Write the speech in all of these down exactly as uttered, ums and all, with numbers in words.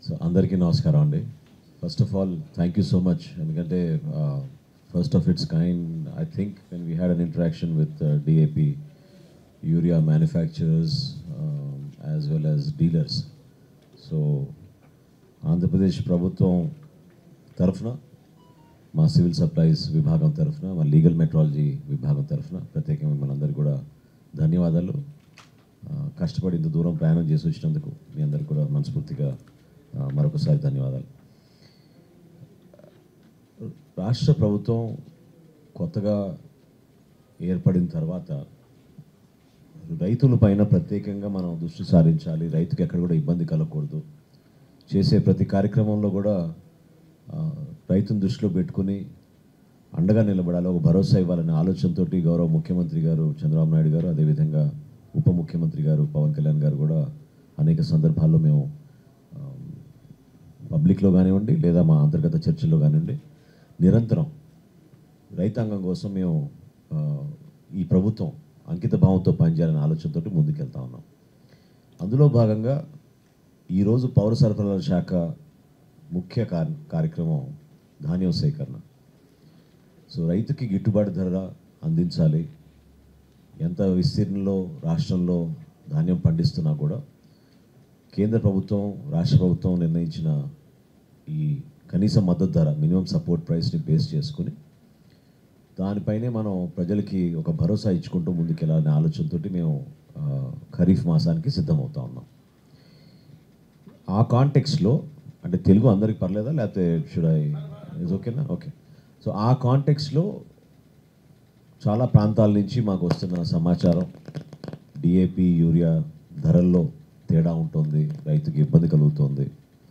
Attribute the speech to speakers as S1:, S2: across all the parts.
S1: So అందరికీ నమస్కారం అండి. First of all thank you so much. ఎందుకంటే first of its kind I think when we had an interaction with DAP urea manufacturers as well as dealers. So Andhra Pradesh ప్రభుత్వం తరఫున, మా civil supplies విభాగం తరఫున, మా లీగల్ మెట్రాలజీ విభాగం తరఫున ప్రత్యేకంగా మిమ్మల్ని అందరికీ కూడా ధన్యవాదాలు. కష్టపడి ఇంత దూరం ప్రయాణం చేసి వచ్చినందుకు మీ అందరికీ కూడా మనస్ఫూర్తిగా మరొకసారి ధన్యవాదాలు. రాష్ట్ర ప్రభుత్వం కొత్తగా ఏర్పడిన తర్వాత రైతుల పైన ప్రత్యేకంగా మనం దృష్టి సారించాలి, రైతుకి ఎక్కడ కూడా ఇబ్బంది కలగకూడదు. చేసే ప్రతి కార్యక్రమంలో కూడా రైతును దృష్టిలో పెట్టుకుని అండగా నిలబడాలి, ఒక భరోసా ఇవ్వాలనే ఆలోచనతో గౌరవ ముఖ్యమంత్రి గారు చంద్రబాబు నాయుడు గారు, అదేవిధంగా ఉప ముఖ్యమంత్రి గారు పవన్ కళ్యాణ్ గారు కూడా అనేక సందర్భాల్లో మేము పబ్లిక్లో కానివ్వండి లేదా మా అంతర్గత చర్చల్లో కానివ్వండి నిరంతరం రైతాంగం కోసం మేము ఈ ప్రభుత్వం అంకిత భావంతో పనిచేయాలనే ఆలోచనతో ముందుకెళ్తా ఉన్నాం. అందులో భాగంగా ఈరోజు పౌర సరఫరాల శాఖ ముఖ్య కార్యక్రమం ధాన్యం సేకరణ. సో రైతుకి గిట్టుబాటు ధర అందించాలి. ఎంత విస్తీర్ణంలో రాష్ట్రంలో ధాన్యం పండిస్తున్నా కూడా కేంద్ర ప్రభుత్వం రాష్ట్ర ప్రభుత్వం నిర్ణయించిన ఈ కనీస మద్దతు ధర మినిమం సపోర్ట్ ప్రైస్ని బేస్ చేసుకుని దానిపైనే మనం ప్రజలకి ఒక భరోసా ఇచ్చుకుంటూ ముందుకెళ్ళాలనే ఆలోచనతో మేము ఖరీఫ్ మాసానికి సిద్ధమవుతా ఉన్నాం. ఆ కాంటెక్స్లో అంటే తెలుగు అందరికి పర్లేదా లేకపోతే షుడ్ ఐ ఇస్ ఓకేనా? ఓకే. సో ఆ కాంటెక్స్లో చాలా ప్రాంతాల నుంచి మాకు వస్తున్న సమాచారం డిఏపి యూరియా ధరల్లో తేడా ఉంటుంది, రైతుకి ఇబ్బంది కలుగుతుంది,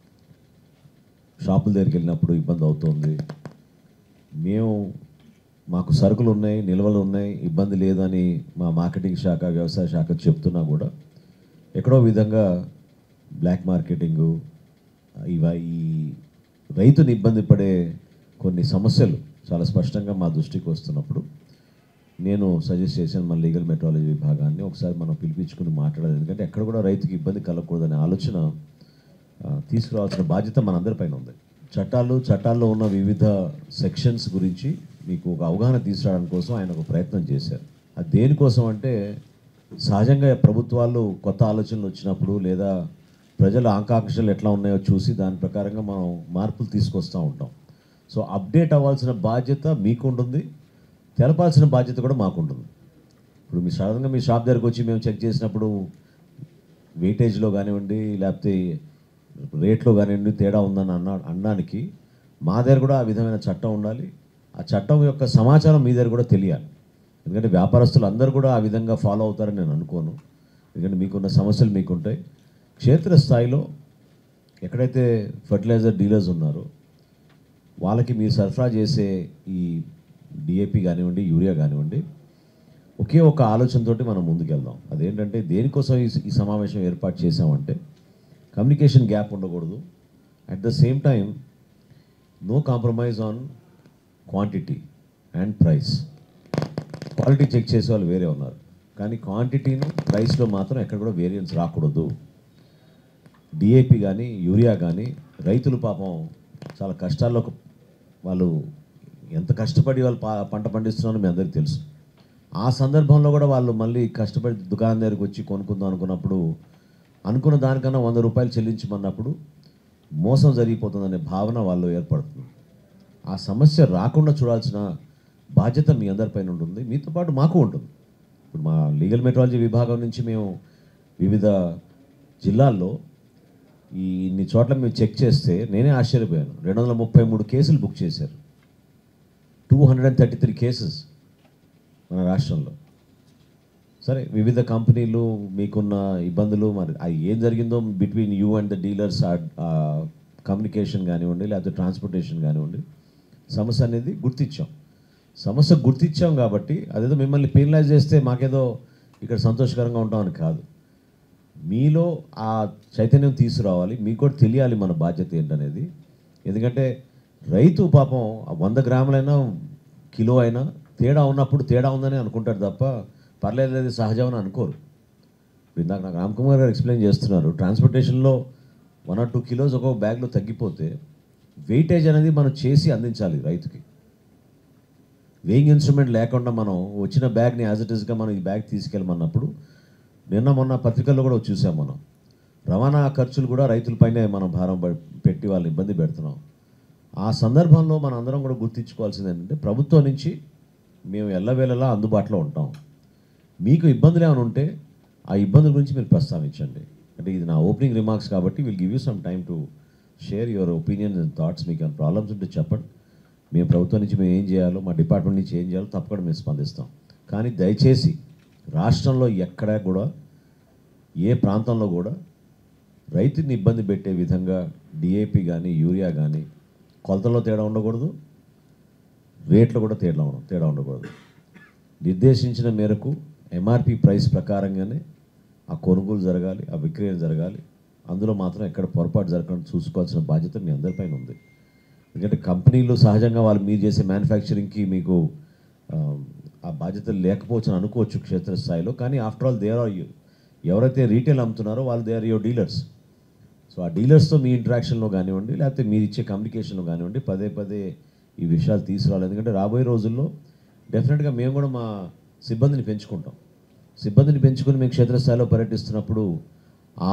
S1: షాపుల దగ్గరికి వెళ్ళినప్పుడు ఇబ్బంది అవుతుంది. మేము మాకు సరుకులు ఉన్నాయి, నిల్వలు ఉన్నాయి, ఇబ్బంది లేదని మా మార్కెటింగ్ శాఖ వ్యవసాయ శాఖ చెప్తున్నా కూడా ఎక్కడో విధంగా బ్లాక్ మార్కెటింగు ఇవ ఈ రైతుని ఇబ్బంది పడే కొన్ని సమస్యలు చాలా స్పష్టంగా మా దృష్టికి వస్తున్నప్పుడు నేను సజెస్ట్ చేశాను మన లీగల్ మెట్రాలజీ విభాగాన్ని ఒకసారి మనం పిలిపించుకుని మాట్లాడాలి. ఎందుకంటే ఎక్కడ కూడా రైతుకి ఇబ్బంది కలగకూడదనే ఆలోచన తీసుకురావాల్సిన బాధ్యత మనందరిపైన ఉంది. చట్టాలు చట్టాల్లో ఉన్న వివిధ సెక్షన్స్ గురించి మీకు ఒక అవగాహన తీసుకురావడం కోసం ఆయన ఒక ప్రయత్నం చేశారు. అది దేనికోసం అంటే సహజంగా ప్రభుత్వాలు కొత్త ఆలోచనలు వచ్చినప్పుడు లేదా ప్రజల ఆకాంక్షలు ఎట్లా ఉన్నాయో చూసి దాని ప్రకారంగా మనం మార్పులు తీసుకొస్తూ ఉంటాం. సో అప్డేట్ అవ్వాల్సిన బాధ్యత మీకు ఉంటుంది, తెలపాల్సిన బాధ్యత కూడా మాకు ఉంటుంది. ఇప్పుడు మీ సాధారణంగా మీ షాప్ దగ్గరకు వచ్చి మేము చెక్ చేసినప్పుడు వెయిటేజ్లో కానివ్వండి లేకపోతే రేట్లో కానివ్వండి తేడా ఉందని అన్న అనడానికి మా దగ్గర కూడా ఆ విధమైన చట్టం ఉండాలి. ఆ చట్టం యొక్క సమాచారం మీ దగ్గర కూడా తెలియాలి. ఎందుకంటే వ్యాపారస్తులు అందరూ కూడా ఆ విధంగా ఫాలో అవుతారని నేను అనుకోను. ఎందుకంటే మీకున్న సమస్యలు మీకుంటాయి. క్షేత్రస్థాయిలో ఎక్కడైతే ఫర్టిలైజర్ డీలర్స్ ఉన్నారో వాళ్ళకి మీరు సరఫరా చేసే ఈ డిఏపి కానివ్వండి యూరియా కానివ్వండి ఒకే ఒక ఆలోచనతోటి మనం ముందుకెళ్దాం. అదేంటంటే దేనికోసం ఈ ఈ సమావేశం ఏర్పాటు చేసామంటే కమ్యూనికేషన్ గ్యాప్ ఉండకూడదు, at the same time no compromise on quantity and price. Quality check చేసే వాళ్ళు వేరే ఉన్నారు, కానీ క్వాంటిటీను ప్రైస్లో మాత్రం ఎక్కడ కూడా వేరియన్స్ రాకూడదు. డిఏపి కానీ యూరియా కానీ రైతులు పాపం చాలా కష్టాల్లో వాళ్ళు ఎంత కష్టపడి వాళ్ళు పంట పండిస్తున్నారో మీ అందరికీ తెలుసు. ఆ సందర్భంలో కూడా వాళ్ళు మళ్ళీ కష్టపడి దుకాణం దగ్గరికి వచ్చి కొనుక్కుందాం అనుకున్నప్పుడు అనుకున్న దానికన్నా వంద రూపాయలు చెల్లించమన్నప్పుడు మోసం జరిగిపోతుందనే భావన వాళ్ళు ఏర్పడుతుంది. ఆ సమస్య రాకుండా చూడాల్సిన బాధ్యత మీ అందరిపైన ఉంటుంది, మీతో పాటు మాకు ఉంటుంది. ఇప్పుడు మా లీగల్ మెట్రాలజీ విభాగం నుంచి మేము వివిధ జిల్లాల్లో ఈ ఇన్ని చోట్ల మేము చెక్ చేస్తే నేనే ఆశ్చర్యపోయాను. రెండు వందల ముప్పై మూడు కేసులు బుక్ చేశారు, two hundred and thirty three cases మన రాష్ట్రంలో. సరే వివిధ కంపెనీలు మీకున్న ఇబ్బందులు మరి అది ఏం జరిగిందో between you and the dealers communication కానివ్వండి లేకపోతే ట్రాన్స్పోర్టేషన్ కానివ్వండి సమస్య అనేది గుర్తించాం. సమస్య గుర్తించాం కాబట్టి అదేదో మిమ్మల్ని పెనలైజ్ చేస్తే మాకేదో ఇక్కడ సంతోషకరంగా ఉంటామని కాదు. మీలో ఆ చైతన్యం తీసుకురావాలి, మీకు కూడా తెలియాలి మన బాధ్యత ఏంటనేది. ఎందుకంటే రైతు పాపం వంద గ్రాములైనా కిలో అయినా తేడా ఉన్నప్పుడు తేడా ఉందని అనుకుంటారు తప్ప పర్లేదు సహజమని అనుకోరు. ఇందాక నాకు రామ్ కుమార్ గారు ఎక్స్ప్లెయిన్ చేస్తున్నారు, ట్రాన్స్పోర్టేషన్లో వన్ ఆర్ టూ కిలోస్ ఒక్కొక్క బ్యాగ్లో తగ్గిపోతే వెయిటేజ్ అనేది మనం చేసి అందించాలి రైతుకి. వేయింగ్ ఇన్స్ట్రుమెంట్ లేకుండా మనం వచ్చిన బ్యాగ్ని యాజ్ ఇట్ ఈస్గా మనం ఈ బ్యాగ్ తీసుకెళ్ళమన్నప్పుడు నిన్న మొన్న పత్రికల్లో కూడా చూసాం మనం. రవాణా ఖర్చులు కూడా రైతులపైనే మనం భారం పెట్టి వాళ్ళని ఇబ్బంది పెడుతున్నాం. ఆ సందర్భంలో మనం అందరం కూడా గుర్తించుకోవాల్సింది ఏంటంటే ప్రభుత్వం నుంచి మేము ఎల్లవేళలా అందుబాటులో ఉంటాం. మీకు ఇబ్బందులు ఏమైనా ఉంటే ఆ ఇబ్బందుల గురించి మీరు ప్రస్తావించండి. అంటే ఇది నా ఓపెనింగ్ రిమార్క్స్ కాబట్టి will give you some time to share your opinions and thoughts. మీకు ఏమైనా ప్రాబ్లమ్స్ ఉంటే చెప్పండి. మేము ప్రభుత్వం నుంచి మేము ఏం చేయాలో, మా డిపార్ట్మెంట్ నుంచి ఏం చేయాలో తప్పకుండా మేము స్పందిస్తాం. కానీ దయచేసి రాష్ట్రంలో ఎక్కడా కూడా ఏ ప్రాంతంలో కూడా రైతుని ఇబ్బంది పెట్టే విధంగా డిఏపి కానీ యూరియా కానీ కొలతల్లో తేడా ఉండకూడదు, రేట్లో కూడా తేడా ఉండ తేడా ఉండకూడదు. నిర్దేశించిన మేరకు ఎంఆర్పి ప్రైస్ ప్రకారంగానే ఆ కొనుగోలు జరగాలి, ఆ విక్రయం జరగాలి. అందులో మాత్రం ఎక్కడ పొరపాటు జరగకుండా చూసుకోవాల్సిన బాధ్యత మీ అందరిపైన ఉంది. ఎందుకంటే కంపెనీలు సహజంగా వాళ్ళు మీరు చేసే మ్యానుఫ్యాక్చరింగ్కి మీకు ఆ బాధ్యతలు లేకపోవచ్చు అని అనుకోవచ్చు క్షేత్రస్థాయిలో. కానీ ఆఫ్టర్ ఆల్ దే ఆర్ ఎవరైతే రీటైల్ అమ్ముతున్నారో వాళ్ళు they are your dealers. So ఆ డీలర్స్తో మీ ఇంటరాక్షన్లో కానివ్వండి, లేకపోతే మీరు ఇచ్చే కమ్యూనికేషన్లో కానివ్వండి, పదే పదే ఈ విషయాలు తీసుకురావాలి. ఎందుకంటే రాబోయే రోజుల్లో డెఫినెట్గా మేము కూడా మా సిబ్బందిని పెంచుకుంటాం. సిబ్బందిని పెంచుకొని మేము క్షేత్రస్థాయిలో పర్యటిస్తున్నప్పుడు ఆ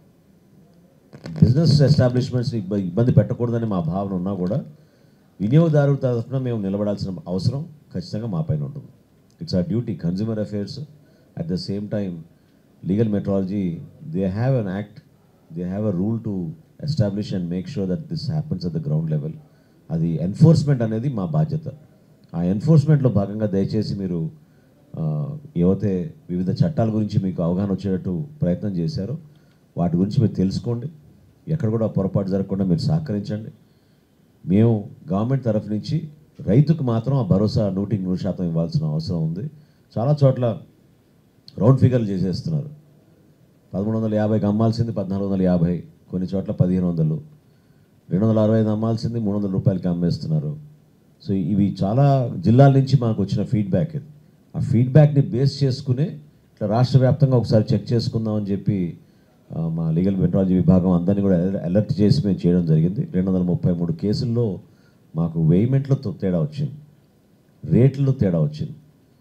S1: బిజినెస్ ఎస్టాబ్లిష్మెంట్స్ని ఇబ్బంది పెట్టకూడదని మా భావన ఉన్నా కూడా వినియోగదారుల తరఫున మేము నిలబడాల్సిన అవసరం ఖచ్చితంగా మా పైన ఉంటుంది. It's a duty. Consumer affairs at the same time legal metrology they have an act, they have a rule to establish and make sure that this happens at the ground level. అది enforcement అనేది మా బాధ్యత. ఆ ఎన్ఫోర్స్మెంట్లో భాగంగా దయచేసి మీరు ఏవైతే వివిధ చట్టాల గురించి మీకు అవగాహన వచ్చేటట్టు ప్రయత్నం చేశారో వాటి గురించి మీరు తెలుసుకోండి. ఎక్కడ కూడా పొరపాటు జరగకుండా మీరు సహకరించండి. మేము గవర్నమెంట్ తరఫు నుంచి రైతుకు మాత్రం ఆ భరోసా నూటికి నూరు శాతం ఇవ్వాల్సిన అవసరం ఉంది. చాలా చోట్ల రౌండ్ ఫిగర్లు చేసేస్తున్నారు. పదమూడు వందల యాభైకి అమ్మాల్సింది పద్నాలుగు వందల యాభై, కొన్ని చోట్ల పదిహేను వందలు, రెండు వందల అరవై ఐదు అమ్మాల్సింది మూడు వందల రూపాయలకి అమ్మేస్తున్నారు. సో ఇవి చాలా జిల్లాల నుంచి మాకు వచ్చిన ఫీడ్బ్యాక్. ఇది ఆ ఫీడ్బ్యాక్ని బేస్ చేసుకునే ఇట్లా రాష్ట్ర వ్యాప్తంగా ఒకసారి చెక్ చేసుకుందామని చెప్పి మా లీగల్ మెట్రాలజీ విభాగం అందరినీ కూడా అలర్ట్ చేసి మేము చేయడం జరిగింది. రెండు వందల ముప్పై మూడు కేసుల్లో మాకు వేయిమెంట్లో తేడా వచ్చింది, రేట్లలో తేడా వచ్చింది.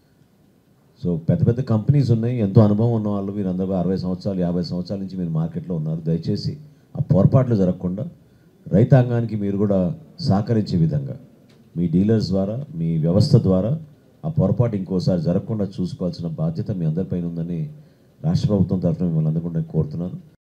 S1: సో పెద్ద పెద్ద కంపెనీస్ ఉన్నాయి, ఎంతో అనుభవం ఉన్న వాళ్ళు, మీరందరూ అరవై సంవత్సరాలు యాభై సంవత్సరాల నుంచి మీరు మార్కెట్లో ఉన్నారు. దయచేసి ఆ పొరపాట్లు జరగకుండా రైతాంగానికి మీరు కూడా సహకరించే విధంగా మీ డీలర్స్ ద్వారా, మీ వ్యవస్థ ద్వారా ఆ పొరపాటు ఇంకోసారి జరగకుండా చూసుకోవాల్సిన బాధ్యత మీ అందరిపైన ఉందని రాష్ట్ర ప్రభుత్వం తరఫున మిమ్మల్ని అందకుండా కోరుతున్నాను.